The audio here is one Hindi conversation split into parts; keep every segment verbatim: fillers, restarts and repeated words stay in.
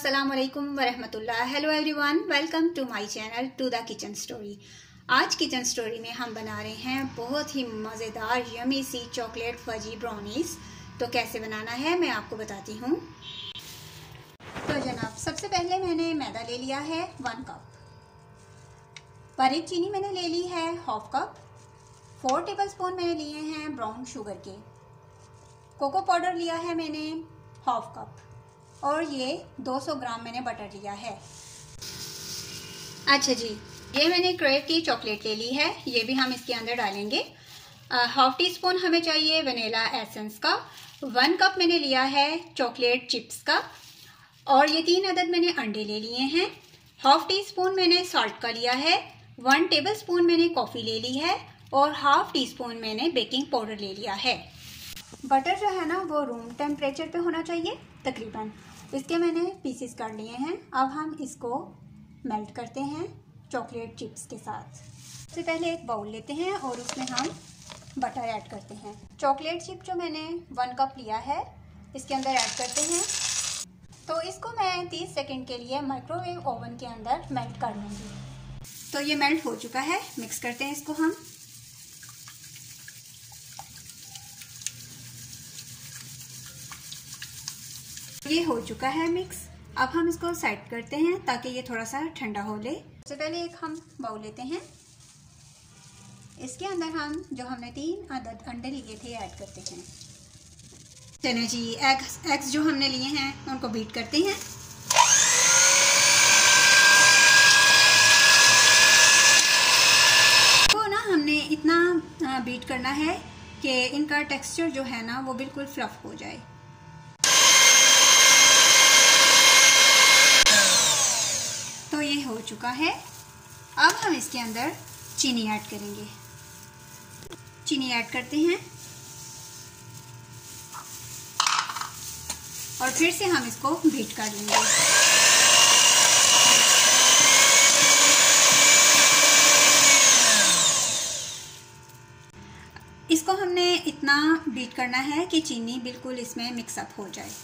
अस्सलाम वालेकुम वरहमतुल्लाह। Hello everyone, welcome to my channel to the kitchen story. आज किचन स्टोरी में हम बना रहे हैं बहुत ही मज़ेदार यमी सी चॉकलेट फजी ब्राउनीज़। तो कैसे बनाना है मैं आपको बताती हूँ। तो जनाब, सबसे पहले मैंने मैदा ले लिया है वन कप, पर एक चीनी मैंने ले ली है हाफ कप, फोर टेबलस्पून मैंने लिए हैं ब्राउन शुगर के, कोको पाउडर लिया है मैंने हाफ कप, और ये दो सौ ग्राम मैंने बटर लिया है। अच्छा जी, ये मैंने क्रेव की चॉकलेट ले ली है, ये भी हम इसके अंदर डालेंगे। हाफ टी स्पून हमें चाहिए वनीला एसेंस का, वन कप मैंने लिया है चॉकलेट चिप्स का, और ये तीन अदद मैंने अंडे ले लिए हैं। हाफ टी स्पून मैंने सॉल्ट का लिया है, वन टेबल स्पून मैंने कॉफ़ी ले ली है, और हाफ टी स्पून मैंने बेकिंग पाउडर ले लिया है। बटर जो है ना वो रूम टेम्परेचर पे होना चाहिए तकरीबन। इसके मैंने पीसेस कर लिए हैं। अब हम इसको मेल्ट करते हैं चॉकलेट चिप्स के साथ। सबसे पहले एक बाउल लेते हैं और उसमें हम बटर ऐड करते हैं। चॉकलेट चिप जो मैंने वन कप लिया है इसके अंदर ऐड करते हैं। तो इसको मैं तीस सेकंड के लिए माइक्रोवेव ओवन के अंदर मेल्ट कर लूँगी। तो ये मेल्ट हो चुका है, मिक्स करते हैं इसको हम। ये हो चुका है मिक्स। अब हम इसको साइड करते हैं ताकि ये थोड़ा सा ठंडा हो ले। सबसे पहले एक हम बाउल लेते हैं, इसके अंदर हम जो हमने तीन अदद अंडे लिए थे ऐड करते हैं। चलिए जी, एग्स एग्स जो हमने लिए हैं उनको बीट करते हैं। तो ना हमने इतना बीट करना है कि इनका टेक्सचर जो है ना वो बिल्कुल फ्लफ हो जाए। तो ये हो चुका है। अब हम इसके अंदर चीनी ऐड करेंगे। चीनी ऐड करते हैं और फिर से हम इसको बीट कर लेंगे। इसको हमने इतना बीट करना है कि चीनी बिल्कुल इसमें मिक्सअप हो जाए।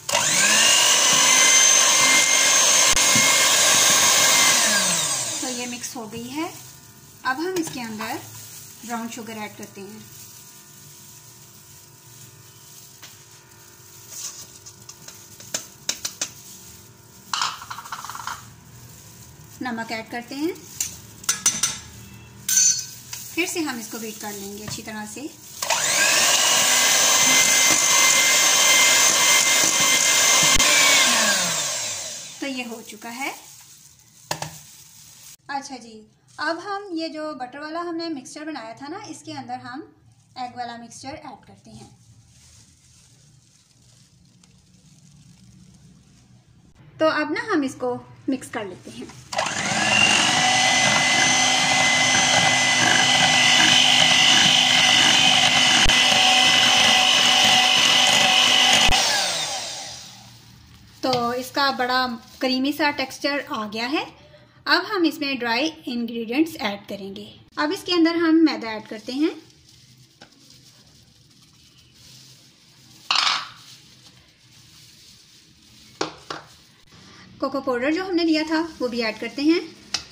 तो ये मिक्स हो गई है। अब हम इसके अंदर ब्राउन शुगर ऐड करते हैं। नमक ऐड करते हैं। फिर से हम इसको बीट कर लेंगे अच्छी तरह से। तो ये हो चुका है। अच्छा जी, अब हम ये जो बटर वाला हमने मिक्सचर बनाया था ना इसके अंदर हम एग वाला मिक्सचर ऐड करते हैं। तो अब ना हम इसको मिक्स कर लेते हैं। तो इसका बड़ा क्रीमी सा टेक्सचर आ गया है। अब हम इसमें ड्राई इंग्रेडिएंट्स ऐड करेंगे। अब इसके अंदर हम मैदा ऐड करते हैं। कोको पाउडर जो हमने लिया था वो भी ऐड करते हैं।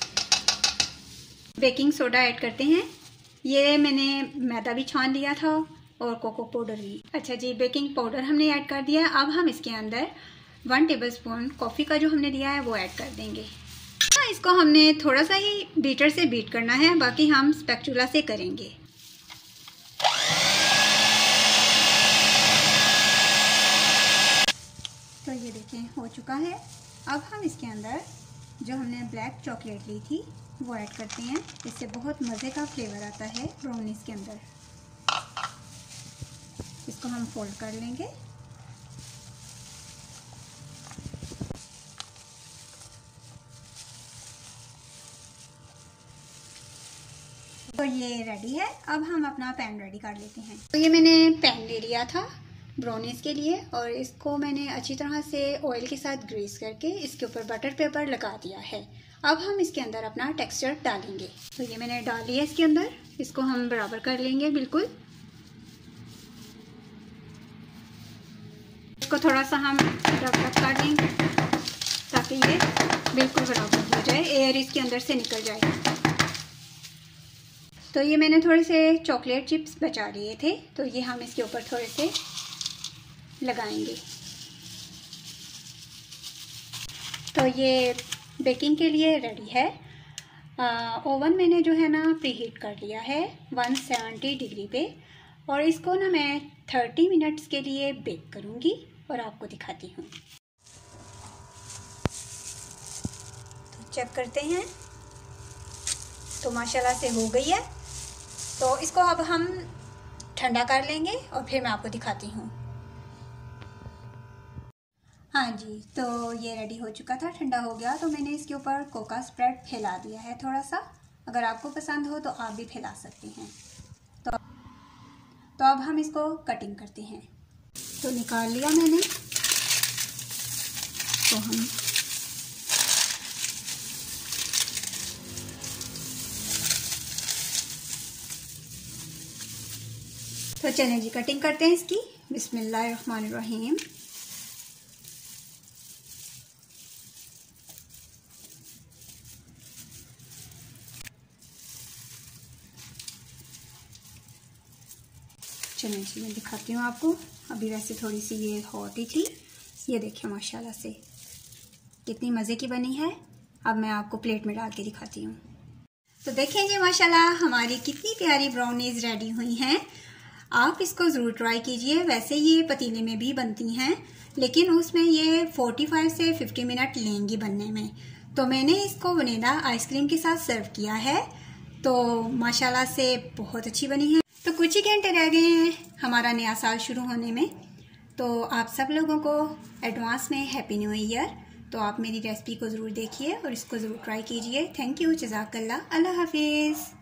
बेकिंग सोडा ऐड करते हैं। ये मैंने मैदा भी छान लिया था और कोको पाउडर भी। अच्छा जी, बेकिंग पाउडर हमने ऐड कर दिया। अब हम इसके अंदर वन टेबलस्पून कॉफ़ी का जो हमने लिया है वो ऐड कर देंगे। इसको हमने थोड़ा सा ही बीटर से बीट करना है, बाकी हम स्पैचुला से करेंगे। तो ये देखें हो चुका है। अब हम इसके अंदर जो हमने ब्लैक चॉकलेट ली थी वो ऐड करते हैं। इससे बहुत मज़े का फ्लेवर आता है ब्राउनीज़ के अंदर। इसको हम फोल्ड कर लेंगे। तो ये रेडी है। अब हम अपना पैन रेडी कर लेते हैं। तो ये मैंने पैन ले लिया था ब्राउनीज़ के लिए, और इसको मैंने अच्छी तरह से ऑयल के साथ ग्रीस करके इसके ऊपर बटर पेपर लगा दिया है। अब हम इसके अंदर अपना टेक्सचर डालेंगे। तो ये मैंने डाल लिया इसके अंदर। इसको हम बराबर कर लेंगे बिल्कुल। इसको थोड़ा सा हम रब रब कर देंगे ताकि ताकि ये बिल्कुल बराबर हो जाए, एयर इसके अंदर से निकल जाए। तो ये मैंने थोड़े से चॉकलेट चिप्स बचा लिए थे, तो ये हम इसके ऊपर थोड़े से लगाएंगे। तो ये बेकिंग के लिए रेडी है। ओवन मैंने जो है ना प्री हीट कर लिया है एक सौ सत्तर डिग्री पे, और इसको ना मैं तीस मिनट्स के लिए बेक करूँगी और आपको दिखाती हूँ। तो चेक करते हैं, तो माशाल्लाह से हो गई है। तो इसको अब हम ठंडा कर लेंगे और फिर मैं आपको दिखाती हूँ। हाँ जी, तो ये रेडी हो चुका था, ठंडा हो गया। तो मैंने इसके ऊपर कोका स्प्रेड फैला दिया है थोड़ा सा, अगर आपको पसंद हो तो आप भी फैला सकते हैं। तो तो अब हम इसको कटिंग करते हैं। तो निकाल लिया मैंने, तो हम तो चलें जी कटिंग करते हैं इसकी। बिस्मिल्लाहिर्रहमानिर्रहीम। चलें जी मैं दिखाती हूँ आपको। अभी वैसे थोड़ी सी ये हॉट ही थी। ये देखिए माशाल्लाह से कितनी मज़े की बनी है। अब मैं आपको प्लेट में डाल के दिखाती हूँ। तो देखें जी माशाल्लाह हमारी कितनी प्यारी ब्राउनीज रेडी हुई हैं। आप इसको ज़रूर ट्राई कीजिए। वैसे ये पतीले में भी बनती हैं, लेकिन उसमें ये पैंतालीस से पचास मिनट लेंगी बनने में। तो मैंने इसको वनीला आइसक्रीम के साथ सर्व किया है, तो माशाल्लाह से बहुत अच्छी बनी है। तो कुछ ही घंटे रह गए हैं हमारा नया साल शुरू होने में, तो आप सब लोगों को एडवांस में हैप्पी न्यू ईयर। तो आप मेरी रेसिपी को ज़रूर देखिए और इसको ज़रूर ट्राई कीजिए। थैंक यू, जज़ाकल्लाह, अल्लाह हाफिज़।